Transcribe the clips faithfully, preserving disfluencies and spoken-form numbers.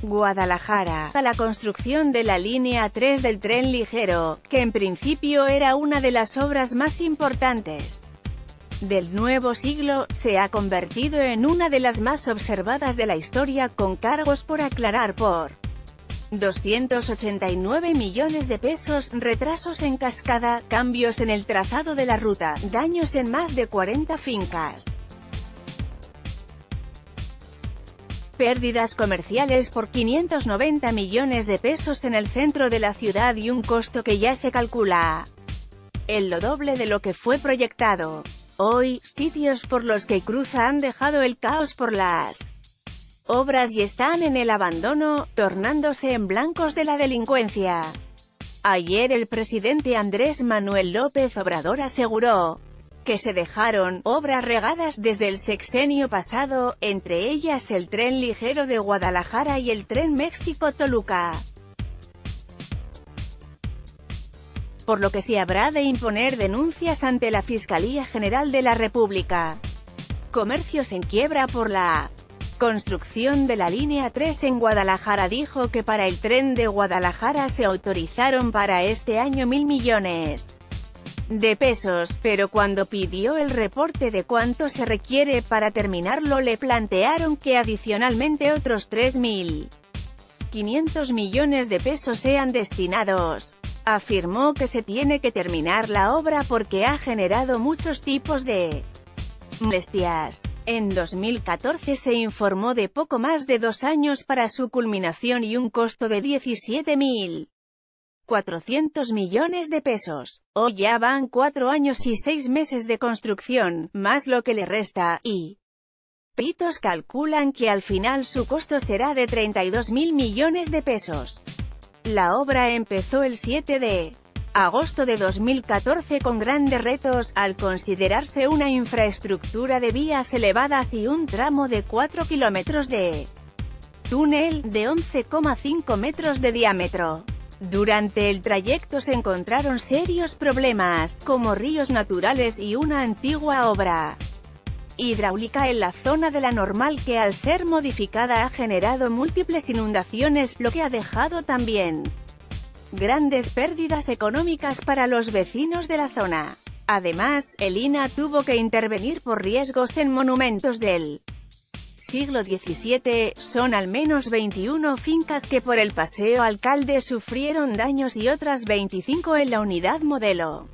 Guadalajara, a la construcción de la línea tres del tren ligero, que en principio era una de las obras más importantes del nuevo siglo, se ha convertido en una de las más observadas de la historia, con cargos por aclarar por doscientos ochenta y nueve millones de pesos, retrasos en cascada, cambios en el trazado de la ruta, daños en más de cuarenta fincas, pérdidas comerciales por quinientos noventa millones de pesos en el centro de la ciudad y un costo que ya se calcula en lo doble de lo que fue proyectado. Hoy, sitios por los que cruza han dejado el caos por las obras y están en el abandono, tornándose en blancos de la delincuencia. Ayer el presidente Andrés Manuel López Obrador aseguró que se dejaron obras regadas desde el sexenio pasado, entre ellas el tren ligero de Guadalajara y el tren México-Toluca, por lo que se habrá de imponer denuncias ante la Fiscalía General de la República. Comercios en quiebra por la construcción de la línea tres en Guadalajara. Dijo que para el tren de Guadalajara se autorizaron para este año mil millones de pesos, pero cuando pidió el reporte de cuánto se requiere para terminarlo le plantearon que adicionalmente otros tres mil quinientos millones de pesos sean destinados. Afirmó que se tiene que terminar la obra porque ha generado muchos tipos de molestias. En dos mil catorce se informó de poco más de dos años para su culminación y un costo de diecisiete mil cuatrocientos millones de pesos. Hoy ya van cuatro años y seis meses de construcción, más lo que le resta, y peritos calculan que al final su costo será de treinta y dos mil millones de pesos. La obra empezó el siete de agosto de dos mil catorce con grandes retos, al considerarse una infraestructura de vías elevadas y un tramo de cuatro kilómetros de túnel, de once coma cinco metros de diámetro. Durante el trayecto se encontraron serios problemas, como ríos naturales y una antigua obra hidráulica en la zona de la Normal que al ser modificada ha generado múltiples inundaciones, lo que ha dejado también grandes pérdidas económicas para los vecinos de la zona. Además, el I N A tuvo que intervenir por riesgos en monumentos del siglo diecisiete, son al menos veintiuna fincas que por el Paseo Alcalde sufrieron daños y otras veinticinco en la unidad modelo,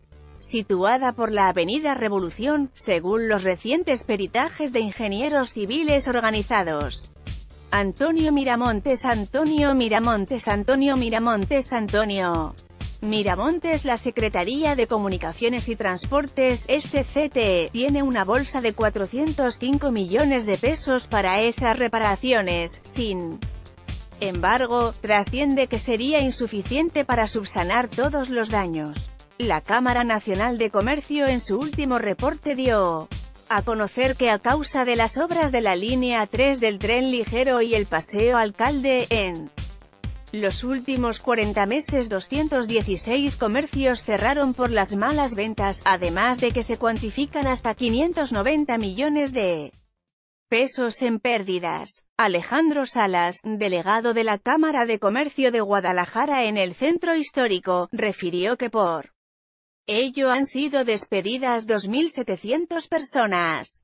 situada por la avenida Revolución, según los recientes peritajes de ingenieros civiles organizados. Antonio Miramontes Antonio Miramontes Antonio Miramontes Antonio Miramontes La Secretaría de Comunicaciones y Transportes, S C T, tiene una bolsa de cuatrocientos cinco millones de pesos para esas reparaciones. Sin embargo, trasciende que sería insuficiente para subsanar todos los daños. La Cámara Nacional de Comercio en su último reporte dio a conocer que a causa de las obras de la línea tres del tren ligero y el Paseo Alcalde, en los últimos cuarenta meses doscientos dieciséis comercios cerraron por las malas ventas, además de que se cuantifican hasta quinientos noventa millones de pesos en pérdidas. Alejandro Salas, delegado de la Cámara de Comercio de Guadalajara en el centro histórico, refirió que por ello han sido despedidas dos mil setecientas personas.